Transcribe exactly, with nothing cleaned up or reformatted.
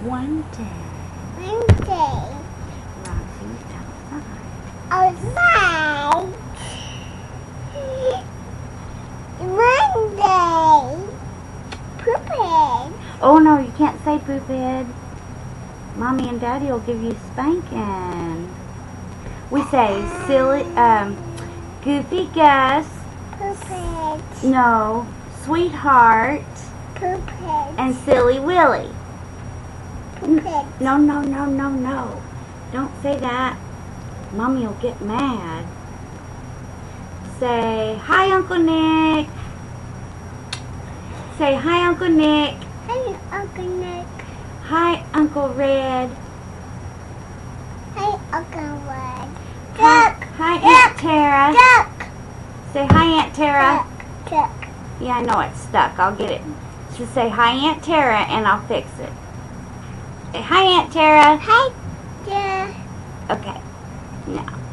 One day, One day, Roxy's outside. outside. One day, pooping. Oh no, you can't say poop head. Mommy and Daddy will give you spanking. We say silly, um, Goofy Gus. Pooping. No, Sweetheart. Pooping. And Silly Willy. Pooping. No, no, no, no, no. Don't say that. Mommy will get mad. Say, hi, Uncle Nick. Say, hi, Uncle Nick. Hi, Uncle Nick. Hi, Uncle Red. Hi, Uncle Red. Hi, Duck. hi Duck. Aunt Tara. Duck. Say, hi, Aunt Tara. Duck. Duck. Yeah, I know it's stuck. I'll get it. Just say, hi, Aunt Tara, and I'll fix it. Say, hi, Aunt Tara. Hi, yeah. Okay. Now.